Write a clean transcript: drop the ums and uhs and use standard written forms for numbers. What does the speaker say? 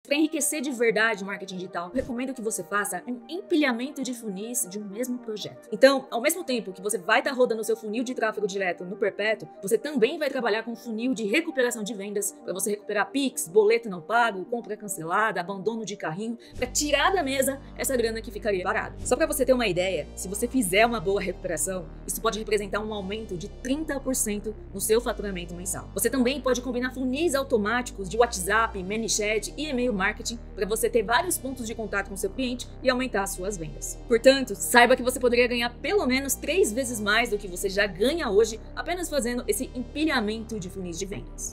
Para enriquecer de verdade o marketing digital, eu recomendo que você faça um empilhamento de funis de um mesmo projeto. Então, ao mesmo tempo que você vai estar rodando o seu funil de tráfego direto no perpétuo, você também vai trabalhar com um funil de recuperação de vendas para você recuperar Pix, boleto não pago, compra cancelada, abandono de carrinho, para tirar da mesa essa grana que ficaria parada. Só para você ter uma ideia, se você fizer uma boa recuperação, isso pode representar um aumento de 30% no seu faturamento mensal. Você também pode combinar funis automáticos de WhatsApp, ManyChat e e-mail marketing para você ter vários pontos de contato com seu cliente e aumentar as suas vendas. Portanto, saiba que você poderia ganhar pelo menos 3 vezes mais do que você já ganha hoje apenas fazendo esse empilhamento de funis de vendas.